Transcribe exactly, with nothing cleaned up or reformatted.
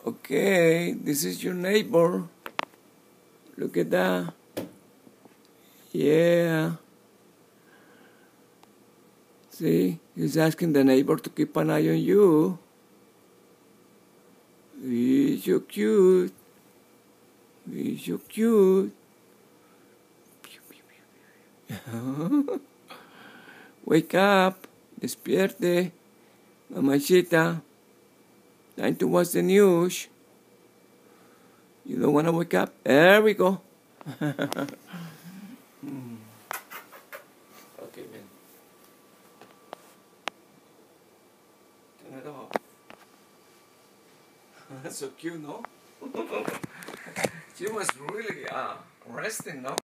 Okay, this is your neighbor. Look at that. Yeah. See, he's asking the neighbor to keep an eye on you. He's so cute. He's so cute. Wake up. Despierte. Mamacita. Time to watch the news. You don't want to wake up? There we go. hmm. Okay, man. Turn it off. That's so cute, no? She was really uh, resting, no?